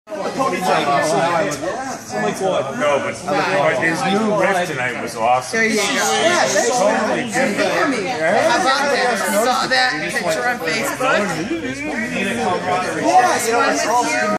No, but his new riff tonight was awesome. There you go. Yeah, Totally different. How about that? Saw that picture on Facebook? Yeah, One with you.